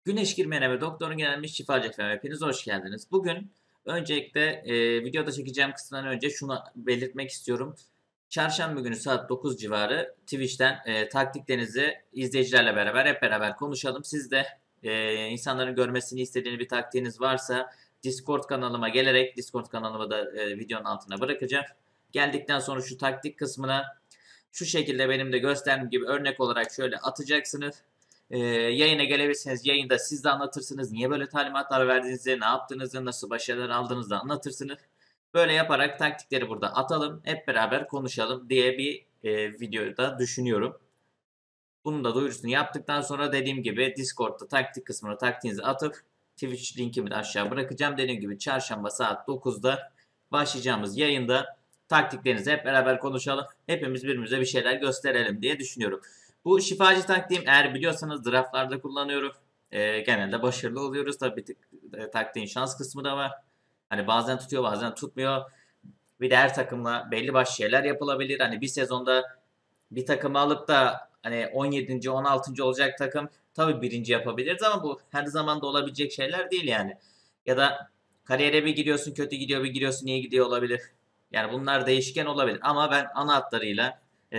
Güneş girmeyene ve doktorun gelmiş şifacı efendim. Hepiniz hoş geldiniz. Bugün öncelikle videoda çekeceğim kısımdan önce şunu belirtmek istiyorum. Çarşamba günü saat 9 civarı Twitch'ten taktiklerinizi izleyicilerle beraber hep beraber konuşalım. Siz de insanların görmesini istediğiniz bir taktiğiniz varsa Discord kanalıma gelerek Discord kanalımı da videonun altına bırakacağım. Geldikten sonra şu taktik kısmına şu şekilde benim de gösterdiğim gibi örnek olarak şöyle atacaksınız. Yayına gelebilirsiniz. Yayında siz de anlatırsınız. Niye böyle talimatlar verdiğinizi, ne yaptığınızı, nasıl başarılar aldığınızı anlatırsınız. Böyle yaparak taktikleri burada atalım. Hep beraber konuşalım diye bir videoda düşünüyorum. Bunun da duyurusunu yaptıktan sonra dediğim gibi Discord'da taktik kısmına taktiğinizi atıp Twitch linkimi de aşağı bırakacağım. Dediğim gibi çarşamba saat 9'da başlayacağımız yayında taktiklerinizi hep beraber konuşalım. Hepimiz birbirimize bir şeyler gösterelim diye düşünüyorum. Bu şifacı taktiğim eğer biliyorsanız draftlarda kullanıyorum. Genelde başarılı oluyoruz. Tabii bir tık, taktiğin şans kısmı da var. Hani bazen tutuyor bazen tutmuyor. Bir de her takımla belli başlı şeyler yapılabilir. Hani bir sezonda bir takımı alıp da hani 17. 16. olacak takım tabii birinci yapabiliriz ama bu her zaman da olabilecek şeyler değil yani. Ya da kariyere bir giriyorsun kötü gidiyor bir giriyorsun iyi gidiyor olabilir. Yani bunlar değişken olabilir ama ben ana hatlarıyla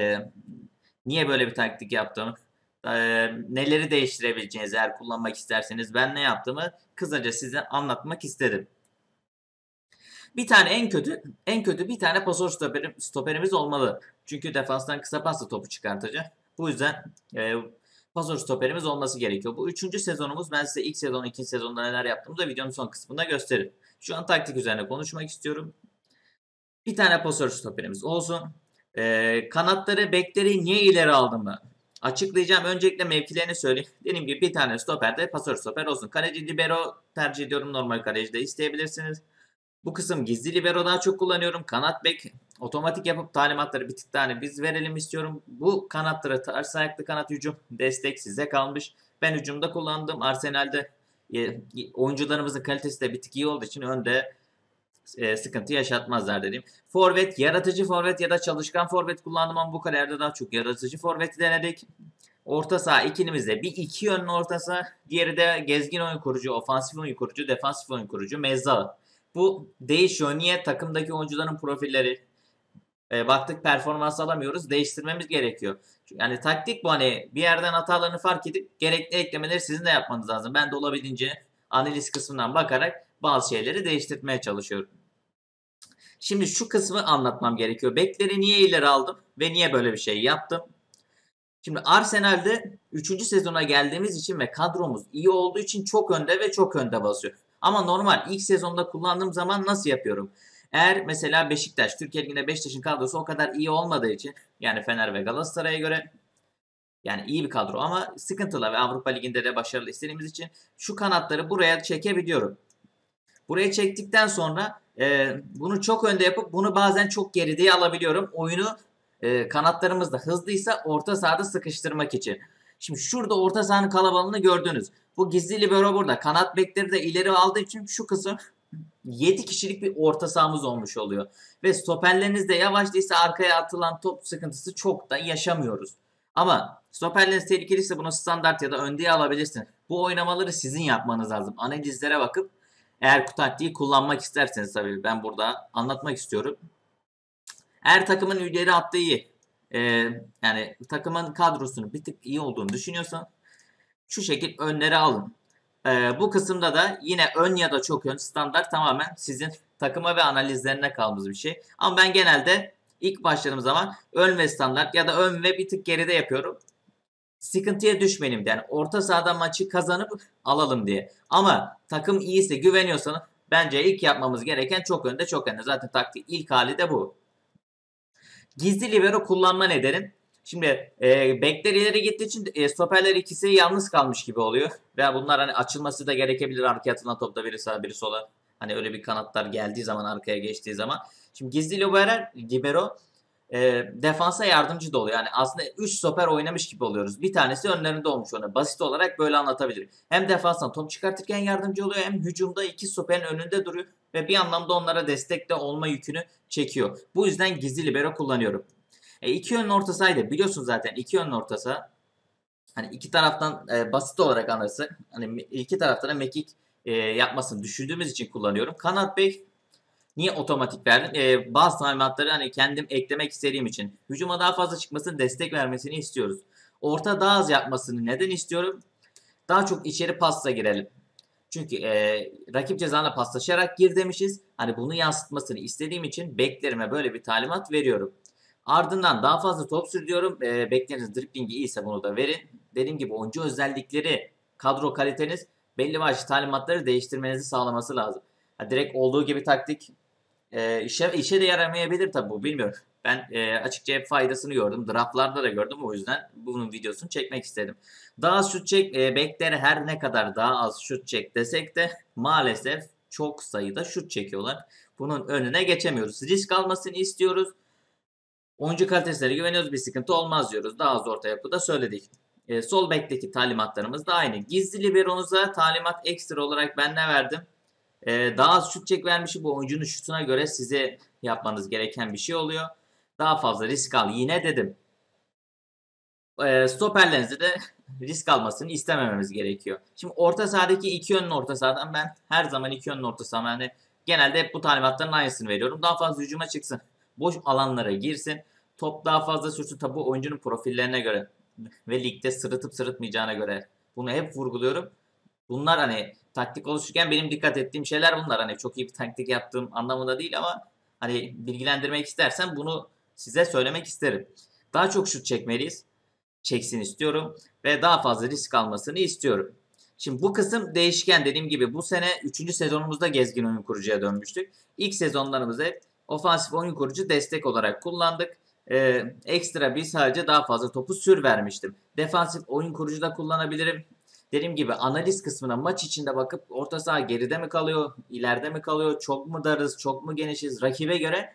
niye böyle bir taktik yaptım, e, neleri değiştirebileceğinizi eğer kullanmak isterseniz ben ne yaptığımı kısaca size anlatmak istedim. Bir tane en kötü bir tane pasör stoperimiz olmalı. Çünkü defanstan kısa pasla topu çıkartacak. Bu yüzden pasör stoperimiz olması gerekiyor. Bu üçüncü sezonumuz. Ben size ilk sezon, ikinci sezonda neler yaptığımı da videonun son kısmında gösteririm. Şu an taktik üzerine konuşmak istiyorum. Bir tane pasör stoperimiz olsun. Kanatları, bekleri niye ileri aldım ben? Açıklayacağım. Öncelikle mevkilerini söyleyeyim. Dediğim gibi bir tane stoper de pasör stoper olsun. Kaleci libero tercih ediyorum. Normal kaleci de isteyebilirsiniz. Bu kısım gizli libero daha çok kullanıyorum. Kanat bek otomatik yapıp talimatları bir tık tane biz verelim istiyorum. Bu kanatları ters ayaklı kanat hücum destek size kalmış. Ben hücumda kullandım. Arsenal'de oyuncularımızın kalitesi de bir tık iyi olduğu için önde sıkıntı yaşatmazlar dedim. Forvet, yaratıcı forvet ya da çalışkan forvet kullandım ama bu kariyerde daha çok yaratıcı forveti denedik. Orta saha ikilimizde bir iki yönlü orta saha, diğeri de gezgin oyun kurucu, ofansif oyun kurucu, defansif oyun kurucu, mezza. Bu değişiyor. Niye? Takımdaki oyuncuların profilleri baktık performans alamıyoruz. Değiştirmemiz gerekiyor. Yani taktik bu, hani bir yerden hatalarını fark edip gerekli eklemeleri sizin de yapmanız lazım. Ben de olabildiğince analiz kısmından bakarak bazı şeyleri değiştirmeye çalışıyorum. Şimdi şu kısmı anlatmam gerekiyor. Bekleri niye ileri aldım ve niye böyle bir şey yaptım? Şimdi Arsenal'de 3. sezona geldiğimiz için ve kadromuz iyi olduğu için çok önde ve çok önde basıyor. Ama normal ilk sezonda kullandığım zaman nasıl yapıyorum? Eğer mesela Beşiktaş, Türkiye Ligi'nde Beşiktaş'ın kadrosu o kadar iyi olmadığı için yani Fener ve Galatasaray'a göre yani iyi bir kadro ama sıkıntılı ve Avrupa Ligi'nde de başarılı istediğimiz için şu kanatları buraya çekebiliyorum. Buraya çektikten sonra bunu çok önde yapıp bunu bazen çok geride alabiliyorum. Oyunu kanatlarımız da hızlıysa orta sahada sıkıştırmak için. Şimdi şurada orta sahanın kalabalığını gördünüz. Bu gizli libero burada. Kanat bekleri de ileri aldığı için şu kısım 7 kişilik bir orta sahamız olmuş oluyor. Ve stoperleriniz de yavaş değilse arkaya atılan top sıkıntısı çok da yaşamıyoruz. Ama stoperleriniz tehlikeliyse bunu standart ya da öndeye alabilirsiniz. Bu oynamaları sizin yapmanız lazım. Analizlere bakıp eğer taktiği kullanmak isterseniz tabii ben burada anlatmak istiyorum. Eğer takımın ileri attığı iyi, e, yani takımın kadrosunun bir tık iyi olduğunu düşünüyorsan şu şekil önleri alın. Bu kısımda da yine ön ya da çok ön standart tamamen sizin takıma ve analizlerine kalmış bir şey. Ama ben genelde ilk başladığım zaman ön ve standart ya da ön ve bir tık geride yapıyorum. Sıkıntıya düşmeyelim diye. Yani orta sahada maçı kazanıp alalım diye. Ama takım iyiyse güveniyorsanız bence ilk yapmamız gereken çok önde çok önde. Zaten taktik ilk hali de bu. Gizli libero kullanma nedenim. Şimdi bekler ileri gittiği için stoperler ikisi yalnız kalmış gibi oluyor. Veya bunlar hani açılması da gerekebilir. Arkaya atılan topta biri sağa biri sola. Hani öyle bir kanatlar geldiği zaman arkaya geçtiği zaman. Şimdi gizli libero defansa yardımcı da oluyor. Yani aslında 3 stoper oynamış gibi oluyoruz. Bir tanesi önlerinde olmuş onu. Basit olarak böyle anlatabilirim. Hem defanstan top çıkartırken yardımcı oluyor hem hücumda iki stoperin önünde duruyor. Ve bir anlamda onlara destek de olma yükünü çekiyor. Bu yüzden gizli libero kullanıyorum. İki yönlü orta sahaydı. Biliyorsun zaten iki yönlü orta saha. Hani iki taraftan basit olarak anası, hani iki taraftan da mekik yapmasını düşündüğümüz için kullanıyorum. Kanat bek niye otomatik verdim? Bazı talimatları hani kendim eklemek istediğim için. Hücuma daha fazla çıkmasını, destek vermesini istiyoruz. Orta daha az yapmasını neden istiyorum? Daha çok içeri pasla girelim. Çünkü rakip cezana paslaşarak gir demişiz. Hani bunu yansıtmasını istediğim için beklerime böyle bir talimat veriyorum. Ardından daha fazla top sür diyorum. Bekleriniz driblingi iyiyse bunu da verin. Dediğim gibi oyuncu özellikleri, kadro kaliteniz belli başlı talimatları değiştirmenizi sağlaması lazım. Ha, direkt olduğu gibi taktik işe de yaramayabilir tabii, bu bilmiyorum. Ben açıkça hep faydasını gördüm. Draftlarda da gördüm, o yüzden bunun videosunu çekmek istedim. Daha az şut çek, bekleri her ne kadar daha az şut çek desek de maalesef çok sayıda şut çekiyorlar. Bunun önüne geçemiyoruz. Risk almasını istiyoruz. Oyuncu kalitesine güveniyoruz, bir sıkıntı olmaz diyoruz. Daha az orta yapıda söyledik. Sol bekteki talimatlarımız da aynı. Gizli liberonuza talimat ekstra olarak ben ne verdim? Daha az şut çek vermişim, bu oyuncunun şutuna göre size yapmanız gereken bir şey oluyor. Daha fazla risk al yine dedim. Stoperlerinizde de risk almasını istemememiz gerekiyor. Şimdi orta sahadaki iki yönlü orta sahadan ben her zaman iki yönlü orta saha, yani genelde hep bu talimatların aynısını veriyorum. Daha fazla hücuma çıksın. Boş alanlara girsin. Top daha fazla sürsün, tabi oyuncunun profillerine göre ve ligde sırıtıp sırıtmayacağına göre. Bunu hep vurguluyorum. Bunlar hani taktik oluşurken benim dikkat ettiğim şeyler bunlar. Hani çok iyi bir taktik yaptığım anlamında değil ama hani bilgilendirmek istersen bunu size söylemek isterim. Daha çok şut çekmeliyiz. Çeksin istiyorum ve daha fazla risk almasını istiyorum. Şimdi bu kısım değişken, dediğim gibi bu sene 3. sezonumuzda gezgin oyun kurucuya dönmüştük. İlk sezonlarımızda hep ofansif oyun kurucu destek olarak kullandık. Ekstra bir sadece daha fazla topu sür vermiştim. Defansif oyun kurucu da kullanabilirim. Dediğim gibi analiz kısmına maç içinde bakıp orta saha geride mi kalıyor, ileride mi kalıyor, çok mu darız, çok mu genişiz, rakibe göre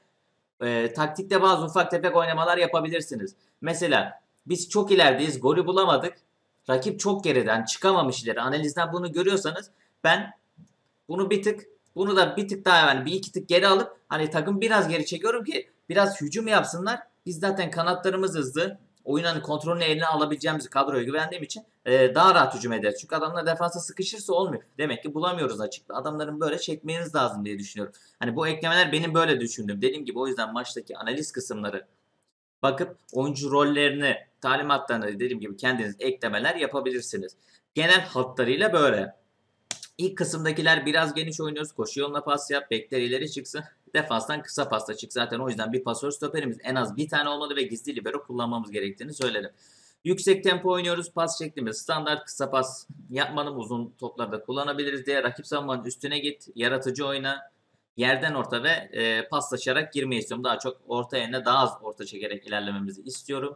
taktikte bazı ufak tefek oynamalar yapabilirsiniz. Mesela biz çok ilerideyiz, golü bulamadık. Rakip çok geriden çıkamamış ileri. Analizden bunu görüyorsanız ben bunu bir tık, bunu da bir tık daha, yani bir iki tık geri alıp hani takım biraz geri çekiyorum ki biraz hücum yapsınlar. Biz zaten kanatlarımız hızlı. Oyun hani kontrolünü eline alabileceğimiz kadroya güvendiğim için daha rahat hücum ederiz. Çünkü adamlar defansa sıkışırsa olmuyor. Demek ki bulamıyoruz açıkta. Adamların böyle çekmeniz lazım diye düşünüyorum. Hani bu eklemeler benim böyle düşündüğüm. Dediğim gibi o yüzden maçtaki analiz kısımları bakıp oyuncu rollerini, talimatlarını dediğim gibi kendiniz eklemeler yapabilirsiniz. Genel hatlarıyla böyle. İlk kısımdakiler biraz geniş oynuyoruz. Koşu yoluna pas yap, bekler ileri çıksın. Defanstan kısa pasla çık. Zaten o yüzden bir pasör stoperimiz en az bir tane olmalı ve gizli libero kullanmamız gerektiğini söyledim. Yüksek tempo oynuyoruz. Pas şeklimiz standart, kısa pas yapmanın uzun toplarda kullanabiliriz diye. Rakip savunmanın üstüne git. Yaratıcı oyna. Yerden orta ve paslaşarak girmeyi istiyorum. Daha çok orta yerine daha az orta çekerek ilerlememizi istiyorum.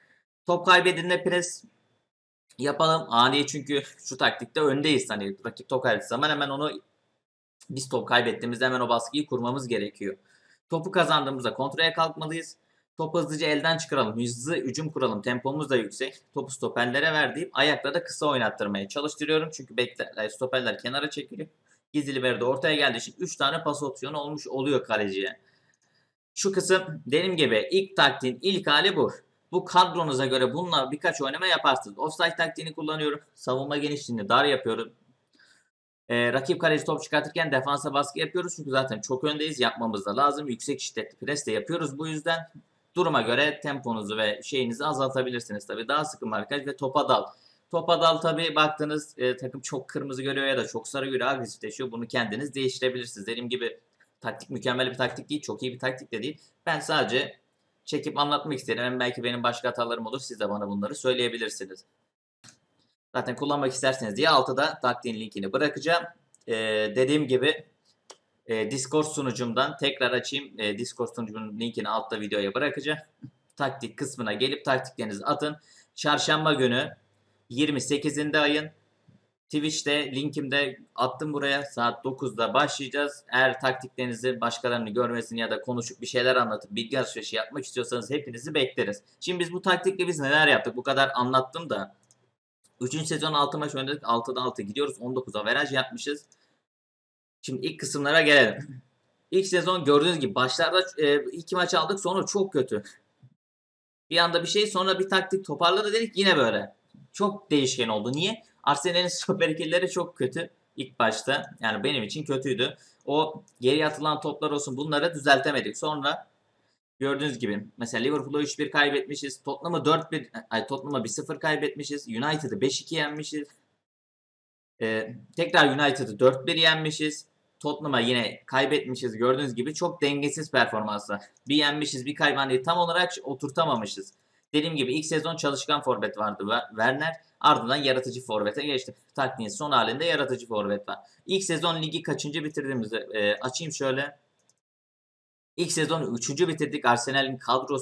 Top kaybedildiğinde pres yapalım. Ani, çünkü şu taktikte öndeyiz. Hani rakip top kaybettiği zaman hemen onu, biz top kaybettiğimizde hemen o baskıyı kurmamız gerekiyor. Topu kazandığımızda kontraya kalkmalıyız. Topu hızlıca elden çıkaralım. Hızlı hücum kuralım. Tempomuz da yüksek. Topu stoperlere ver deyip ayakla da kısa oynattırmaya çalıştırıyorum. Çünkü stoperler kenara çekiliyor. Gizli libero ortaya geldiği için 3 tane pas opsiyonu olmuş oluyor kaleciye. Şu kısım dediğim gibi ilk taktiğin ilk hali bu. Bu kadronuza göre bununla birkaç oynama yaparsınız. Offside taktiğini kullanıyorum. Savunma genişliğini dar yapıyorum. Rakip kaleci top çıkartırken defansa baskı yapıyoruz. Çünkü zaten çok öndeyiz. Yapmamız da lazım. Yüksek şiddetli pres de yapıyoruz. Bu yüzden duruma göre temponuzu ve şeyinizi azaltabilirsiniz. Tabii daha sıkı markaj ve topa dal. Topa dal, tabii baktınız takım çok kırmızı görüyor ya da çok sarı görüyor, agresifleşiyor. Bunu kendiniz değiştirebilirsiniz. Dediğim gibi taktik mükemmel bir taktik değil. Çok iyi bir taktik de değil. Ben sadece çekip anlatmak istedim. Hem belki benim başka hatalarım olur. Siz de bana bunları söyleyebilirsiniz. Zaten kullanmak isterseniz diye altıda taktiğin linkini bırakacağım. Dediğim gibi Discord sunucumdan tekrar açayım. Discord sunucumunun linkini altta videoya bırakacağım. Taktik kısmına gelip taktiklerinizi atın. Çarşamba günü 28'inde ayın Twitch'te linkimde attım buraya. Saat 9'da başlayacağız. Eğer taktiklerinizi başkalarının görmesini ya da konuşup bir şeyler anlatıp bilgi alışverişi yapmak istiyorsanız hepinizi bekleriz. Şimdi biz bu taktikle biz neler yaptık? Bu kadar anlattım da. 3. sezon 6 maç oynadık. 6'da 6 gidiyoruz. 19 averaj yapmışız. Şimdi ilk kısımlara gelelim. İlk sezon gördüğünüz gibi başlarda 2 maç aldık, sonra çok kötü. Bir anda bir şey, sonra bir taktik toparladı dedik, yine böyle. çok değişken oldu. Niye? Arsenal'in stoper ikilileri çok kötü ilk başta. Yani benim için kötüydü. O geri atılan toplar olsun, bunları düzeltemedik. Sonra gördüğünüz gibi mesela Liverpool'u 3-1 kaybetmişiz. Tottenham'a 1-0 kaybetmişiz. United'ı 5-2 yenmişiz. Tekrar United'ı 4-1 yenmişiz. Tottenham'a yine kaybetmişiz. Gördüğünüz gibi çok dengesiz performanslar. Bir yenmişiz, bir kaybettik. Tam olarak oturtamamışız. Dediğim gibi ilk sezon çalışkan forvet vardı Werner. Ardından yaratıcı forvete geçti. Taktiğin son halinde yaratıcı forvet var. İlk sezon ligi kaçıncı bitirdiğimizi açayım şöyle. İlk sezonu 3. bitirdik. Arsenal'in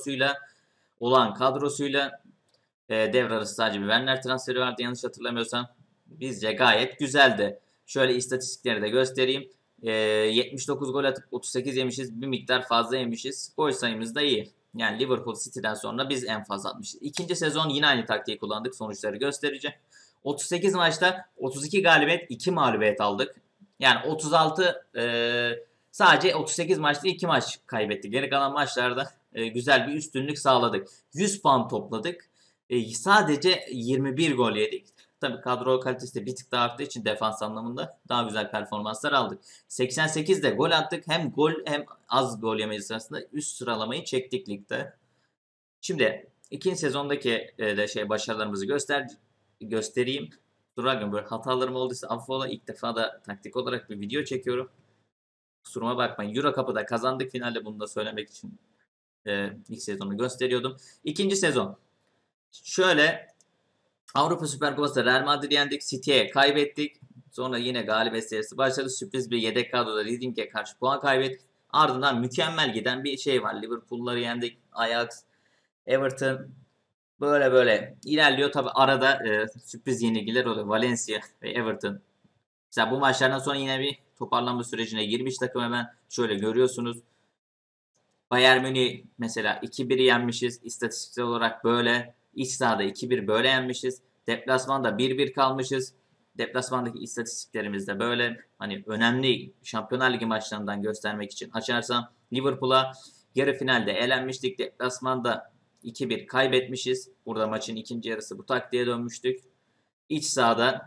kadrosuyla devre arası sadece bir Werner transferi vardı yanlış hatırlamıyorsam. Bizce gayet güzeldi. Şöyle istatistikleri de göstereyim. 79 gol atıp 38 yemişiz. Bir miktar fazla yemişiz. Gol sayımız da iyi. Yani Liverpool City'den sonra biz en fazla atmışız. İkinci sezon yine aynı taktiği kullandık. Sonuçları göstereceğim. 38 maçta 32 galibiyet, 2 mağlubiyet aldık. Yani 36 sadece 38 maçta 2 maç kaybettik. Geri kalan maçlarda güzel bir üstünlük sağladık. 100 puan topladık. Sadece 21 gol yedik. Tabii kadro kalitesi de bir tık daha arttığı için defans anlamında daha güzel performanslar aldık. 88'de gol attık. Hem gol hem az gol yemesi sırasında üst sıralamayı çektik ligde. Şimdi ikinci sezondaki başarılarımızı göstereyim. Dragon böyle hatalarım olduysa affola, ilk defa da taktik olarak bir video çekiyorum. Kusuruma bakmayın. Euro Cup'ı da kazandık finalde, bunu da söylemek için ilk sezonu gösteriyordum. İkinci sezon. Şöyle Avrupa Süper Kupası'da Real Madrid'i yendik. City'ye kaybettik. Sonra yine galibiyet serisi başladı. Sürpriz bir yedek kadroda Reading'e karşı puan kaybettik. Ardından mükemmel giden bir şey var. Liverpool'ları yendik. Ajax, Everton böyle ilerliyor. Tabi arada sürpriz yenilgiler oluyor. Valencia ve Everton. Mesela bu maçlardan sonra yine bir toparlanma sürecine girmiş takım, hemen şöyle görüyorsunuz. Bayern Münih mesela 2-1 yenmişiz. İstatistiksel olarak böyle. İç sahada 2-1 böyle yenmişiz. Deplasmanda 1-1 kalmışız. Deplasmandaki istatistiklerimiz de böyle. Hani önemli Şampiyonlar Ligi maçlarından göstermek için açarsam Liverpool'a yarı finalde elenmiştik. Deplasmanda 2-1 kaybetmişiz. Burada maçın ikinci yarısı bu taktiğe dönmüştük. İç sahada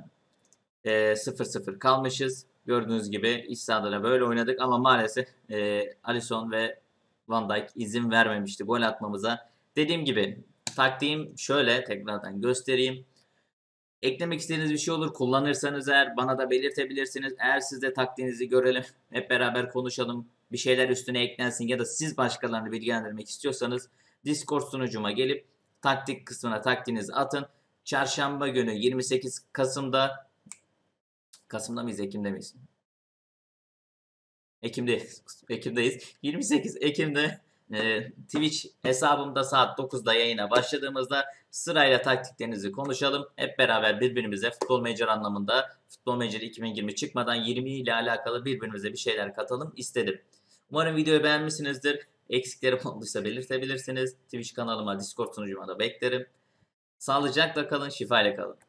0-0 kalmışız. Gördüğünüz gibi iç sahada da böyle oynadık ama maalesef Alisson ve Van Dijk izin vermemişti gol atmamıza. Dediğim gibi taktiğim şöyle, tekrardan göstereyim. Eklemek istediğiniz bir şey olur, kullanırsanız eğer bana da belirtebilirsiniz. Eğer siz de taktiğinizi görelim, hep beraber konuşalım. Bir şeyler üstüne eklensin ya da siz başkalarını bilgilendirmek istiyorsanız Discord sunucuma gelip taktik kısmına taktiğinizi atın. Çarşamba günü 28 Kasım'da mıyız, Ekim'de miyiz? Ekim'deyiz. 28 Ekim'de Twitch hesabımda saat 9'da yayına başladığımızda sırayla taktiklerinizi konuşalım. Hep beraber birbirimize Futbol Manager anlamında, Futbol Manager 2020 çıkmadan 20 ile alakalı birbirimize bir şeyler katalım istedim. Umarım videoyu beğenmişsinizdir. Eksiklerim olduysa belirtebilirsiniz. Twitch kanalıma, Discord sunucuma da beklerim. Sağlıcakla kalın, şifayla kalın.